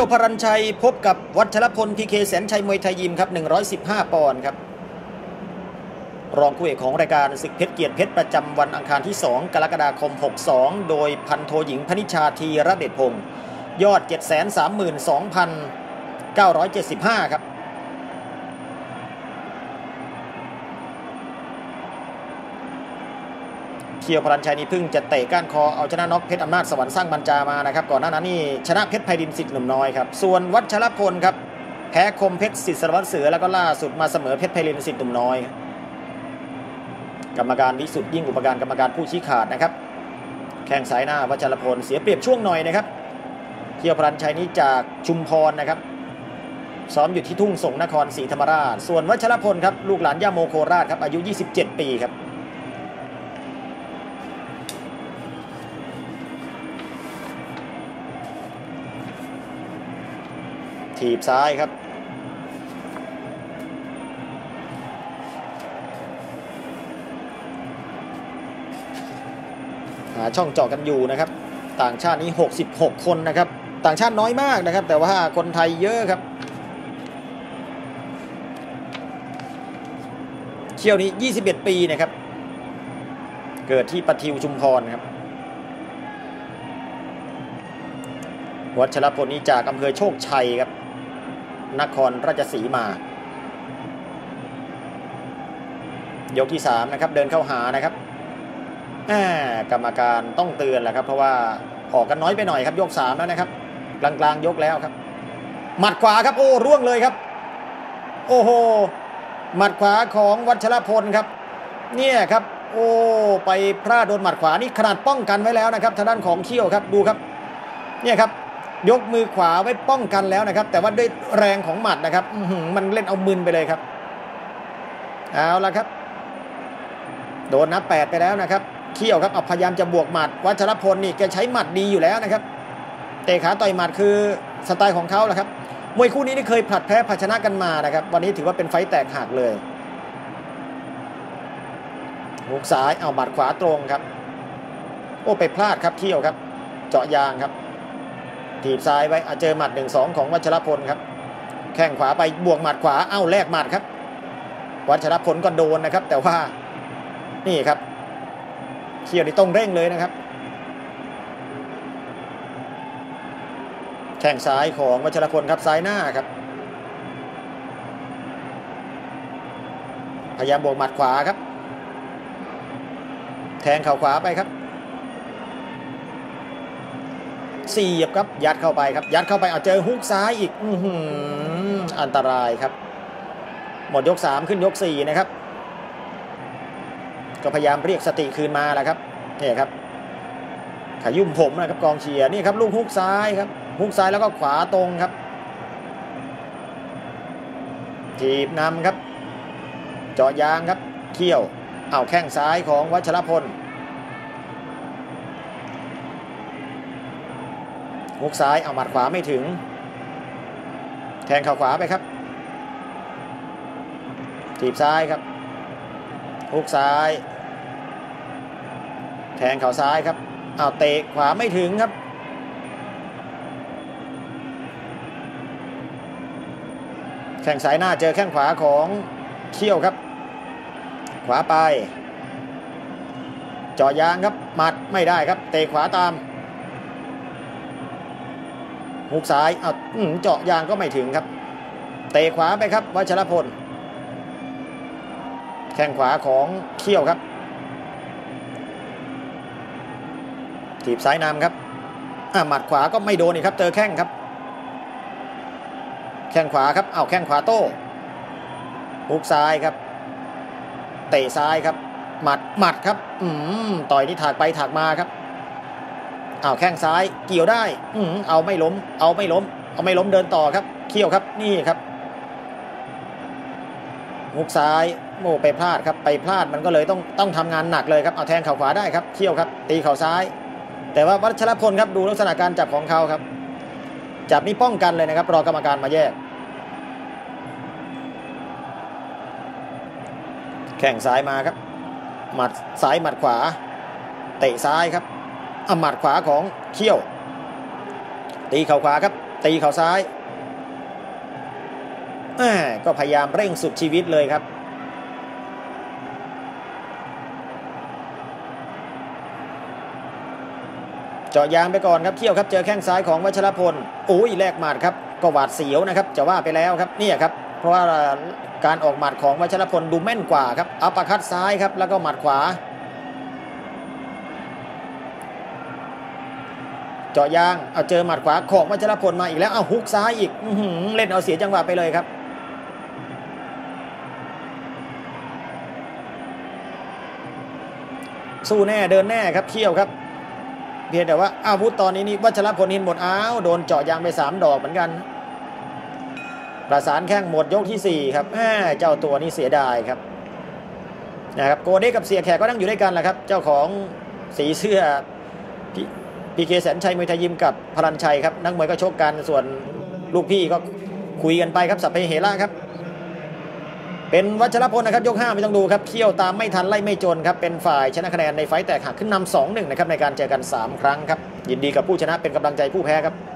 พรัญชัยพบกับวัชรพลพีเคแสนชัยมวยไทยยิมครับ115 ปอนด์ครับรองคู่เอกของรายการศึกเพชรเกียรติเพชรประจำวันอังคารที่2กรกฎาคม62โดยพันโทหญิงพนิชาธีรเดชพงศ์ยอด 732,975 ครับเคียวพรัญชัยนี่เพิ่งจะเตะก้านคอเอาชนะน็อกเพชรอำนาจสวรรค์สร้างบรรจามานะครับก่อนหน้านั้นนี่ชนะเพชรไพดินสิทธิ์หนุ่มน้อยครับส่วนวัชรพลครับแพ้คมเพชรสิทธิ์สารวัตรเสือแล้วก็ล่าสุดมาเสมอเพชรไพดินสิทธิ์หนุ่มน้อยกรรมการวิสุทธิ์ยิ่งอุปการกรรมการผู้ชี้ขาดนะครับแข้งซ้ายหน้าวัชรพลเสียเปรียบช่วงหน่อยนะครับเคียวพรัญชัยนี้จากชุมพรนะครับซ้อมอยู่ที่ทุ่งสงนครศรีธรรมราชส่วนวัชรพลครับลูกหลานย่าโมโคราชครับอายุ27 ปีครับถีบซ้ายครับหาช่องเจาะกันอยู่นะครับต่างชาตินี้66 คนนะครับต่างชาติน้อยมากนะครับแต่ว่าคนไทยเยอะครับเคี่ยวนี้21 ปีนะครับเกิดที่ปทิวชุมพรครับวัชรพลนี้จากอำเภอโชคชัยครับนครราชสีมายกที่3นะครับเดินเข้าหานะครับกรรมการต้องเตือนแหละครับเพราะว่าออกกันน้อยไปหน่อยครับยก3แล้วนะครับกลางๆยกแล้วครับหมัดขวาครับโอ้ร่วงเลยครับโอ้โหหมัดขวาของวัชรพลครับเนี่ยครับโอ้ไปพลาดโดนหมัดขวานี่ขนาดป้องกันไว้แล้วนะครับทางด้านของเขี้ยวครับดูครับเนี่ยครับยกมือขวาไว้ป้องกันแล้วนะครับแต่ว่าด้วยแรงของหมัดนะครับมันเล่นเอามึนไปเลยครับเอาละครับโดนนับ8ไปแล้วนะครับเขี้ยวครับพยายามจะบวกหมัดวัชรพลนี่แกใช้หมัดดีอยู่แล้วนะครับเตะขาต่อยหมัดคือสไตล์ของเขาแหละครับมวยคู่นี้นี่เคยผลัดแพ้ผาชนะกันมานะครับวันนี้ถือว่าเป็นไฟต์แตกหักเลยหุกซ้ายเอาหมัดขวาตรงครับโอ้ไปพลาดครับเขี้ยวครับเจาะยางครับถีบซ้ายไว้เจอหมัด 1-2 ของวัชรพลครับแข้งขวาไปบวกหมัดขวาแลกหมัดครับวัชรพลก็โดนนะครับแต่ว่านี่ครับเขี้ยวนี่ต้องเร่งเลยนะครับแข้งซ้ายของวัชรพลครับซ้ายหน้าครับพยายามบวกหมัดขวาครับแทงเข่าขวาไปครับเสียบครับยัดเข้าไปครับยัดเข้าไปเจอฮุกซ้ายอีกอันตรายครับหมดยก3ขึ้นยก4นะครับก็พยายามเรียกสติคืนมาแหละครับนี่ครับขยุ่มผมนะครับกองเชียร์นี่ครับลูกฮุกซ้ายครับฮุกซ้ายแล้วก็ขวาตรงครับถีบนำครับเจาะยางครับเขี้ยวแข้งซ้ายของวัชรพลฮุกซ้ายหมัดขวาไม่ถึงแทงเข่าขวาไปครับถีบซ้ายครับฮุกซ้ายแทงเข่าซ้ายครับเตะขวาไม่ถึงครับแข้งซ้ายหน้าเจอแข้งขวาของเขี้ยวครับขวาไปเจาะยางครับหมัดไม่ได้ครับเตะขวาตามฮุกซ้ายเจาะยางก็ไม่ถึงครับเตะขวาไปครับวัชรพลแข้งขวาของเขี้ยวครับถีบซ้ายนำครับหมัดขวาก็ไม่โดนอีกครับเจอแข้งครับแข้งขวาครับแข้งขวาโต้ฮุกซ้ายครับเตะซ้ายครับหมัดครับต่อยนี่ถากไปถากมาครับแข้งซ้ายเกี่ยวได้เอาไม่ล้มเดินต่อครับเขี้ยวครับนี่ครับฮุกซ้ายไปพลาดครับไปพลาดมันก็เลยต้องทำงานหนักเลยครับแทงเข่าขวาได้ครับเขี้ยวครับตีเข่าซ้ายแต่ว่าวัชรพลครับดูลักษณะการจับของเขาครับจับนี่ป้องกันเลยนะครับรอกรรมการมาแยกแข้งซ้ายมาครับหมัดซ้ายหมัดขวาเตะซ้ายครับหมัดขวาของเขี้ยวตีเข่าขวาครับตีเข่าซ้ายก็พยายามเร่งสุดชีวิตเลยครับเจาะยางไปก่อนครับเขี้ยวครับเจอแข้งซ้ายของวัชรพลโอ้ยแลกหมัดครับก็หวาดเสียวนะครับจะว่าไปแล้วครับนี่ครับเพราะว่าการออกหมัดของวัชรพลดูแม่นกว่าครับอัปเปอร์คัตซ้ายครับแล้วก็หมัดขวาเจาะยางเอาเจอหมัดขวาของวัชรพลมาอีกแล้วเอาฮุกซ้ายอีกเล่นเอาเสียจังหวะไปเลยครับสู้แน่เดินแน่ครับเขี้ยวครับเพียงแต่ว่าอาวุธตอนนี้นี่วัชรพลหินหมดโดนเจาะยางไป3 ดอกเหมือนกันประสานแข้งหมดยกที่4ครับเจ้าตัวนี้เสียดายครับนะครับโกเด้กับเสียแขกก็นั่งอยู่ด้วยกันแหละครับเจ้าของสีเสื้อพีเคแสนชัยมวยไทยยิมกับพลันชัยครับนักมวยก็ชกกันส่วนลูกพี่ก็คุยกันไปครับสัพเพเหระครับเป็นวัชรพลนะครับยก5ไม่ต้องดูครับเขี้ยวตามไม่ทันไล่ไม่จนครับเป็นฝ่ายชนะคะแนนในไฟต์แตกหักขึ้นนำ 2-1นะครับในการเจอกัน3 ครั้งครับยินดีกับผู้ชนะเป็นกำลังใจผู้แพ้ครับ